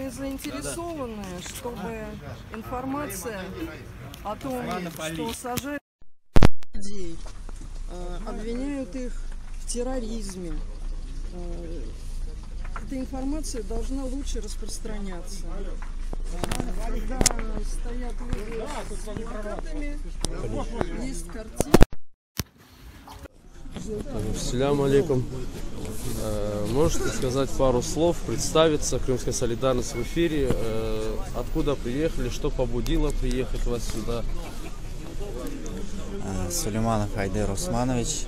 мы заинтересованы, чтобы информация о том, что сажают людей, обвиняют их в терроризме, эта информация должна лучше распространяться. Когда стоят люди с плакатами, есть картины. Ассаляму алейкум. Можете сказать пару слов, представиться? Крымская солидарность в эфире. Откуда приехали, что побудило приехать вас сюда? Сулейманов Айдер Усманович.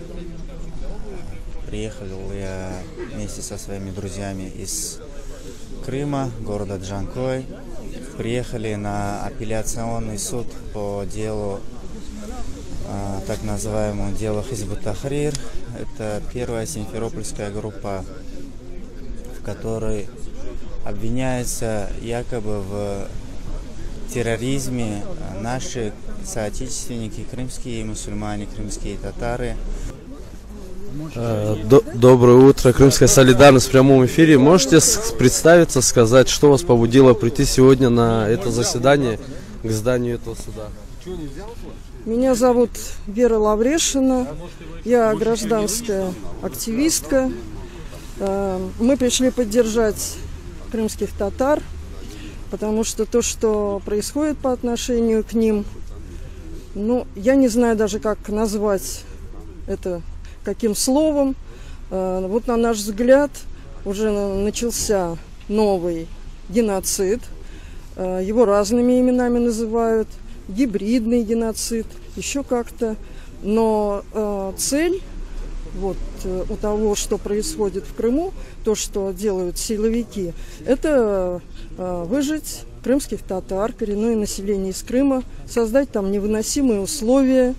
Приехал я вместе со своими друзьями из Крыма, города Джанкой. Приехали на апелляционный суд по делу, так называемому делу Хизб ут-Тахрир. Это первая симферопольская группа, в которой обвиняются якобы в терроризме наши соотечественники, крымские мусульмане, крымские татары. Доброе утро, Крымская солидарность в прямом эфире. Можете представиться, сказать, что вас побудило прийти сегодня на это заседание к зданию этого суда? Меня зовут Вера Лаврешина, я гражданская активистка. Мы пришли поддержать крымских татар, потому что то, что происходит по отношению к ним, ну, я не знаю даже, как назвать это, каким словом. Вот на наш взгляд уже начался новый геноцид. Его разными именами называют. Гибридный геноцид, еще как-то. Но цель вот у того, что происходит в Крыму, то, что делают силовики, это выжить крымских татар, коренное население из Крыма, создать там невыносимые условия,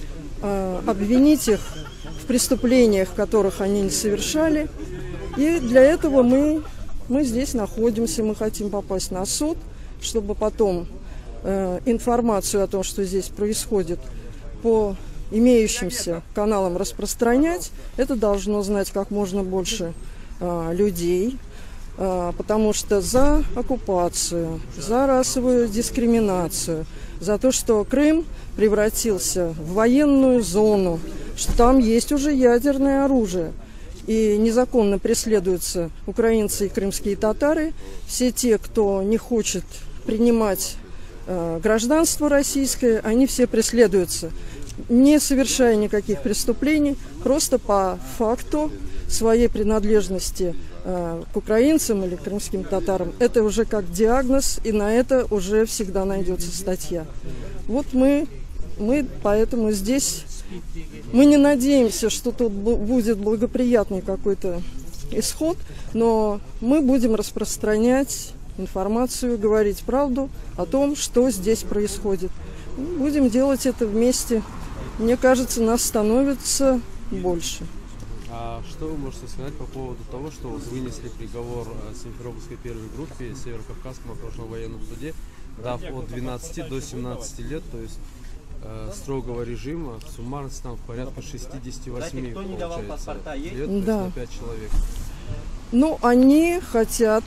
обвинить их в преступлениях, которых они не совершали. И для этого мы здесь находимся, мы хотим попасть на суд, чтобы потом информацию о том, что здесь происходит, по имеющимся каналам распространять. Это должно знать как можно больше людей, потому что за оккупацию, за расовую дискриминацию, за то, что Крым превратился в военную зону, что там есть уже ядерное оружие, и незаконно преследуются украинцы и крымские татары, все те, кто не хочет принимать гражданство российское, они все преследуются, не совершая никаких преступлений, просто по факту своей принадлежности к украинцам или крымским татарам. Это уже как диагноз, и на это уже всегда найдется статья. Вот мы поэтому здесь, мы не надеемся, что тут будет благоприятный какой-то исход, но мы будем распространять информацию, говорить правду о том, что здесь происходит. Будем делать это вместе. Мне кажется, нас становится больше. А что вы можете сказать по поводу того, что вынесли приговор Симферопольской первой группе Северо-Кавказском окружном военном суде, дав от 12 до 17 лет, то есть строгого режима, суммарно там в порядка 68 получается, лет, да. На 5 человек. Ну, они хотят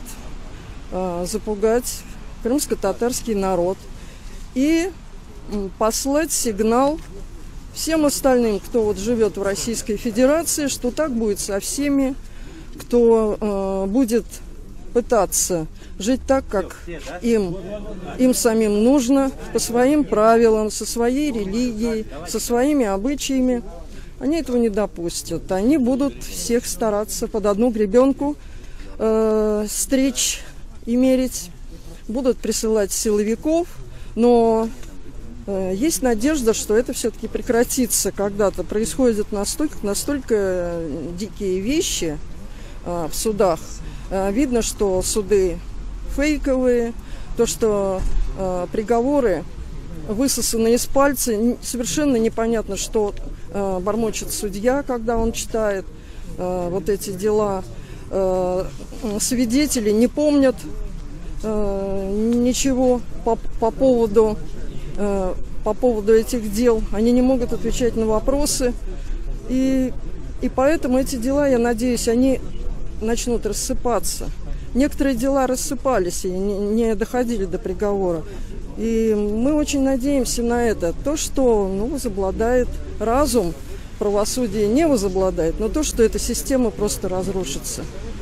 запугать крымско-татарский народ и послать сигнал всем остальным, кто вот живет в Российской Федерации, что так будет со всеми, кто будет пытаться жить так, как им самим нужно, по своим правилам, со своей религией, со своими обычаями. Они этого не допустят. Они будут всех стараться под одну гребенку стричь и мерить, будут присылать силовиков, но есть надежда, что это все-таки прекратится когда-то. Происходят настолько дикие вещи в судах. Видно, что суды фейковые, то, что приговоры высосаны из пальца, совершенно непонятно, что бормочет судья, когда он читает вот эти дела. Свидетели не помнят ничего по поводу этих дел. Они не могут отвечать на вопросы. И поэтому эти дела, я надеюсь, они начнут рассыпаться. некоторые дела рассыпались и не доходили до приговора. И мы очень надеемся на это. То, что возобладает разум, правосудие не возобладает, но то, что эта система просто разрушится.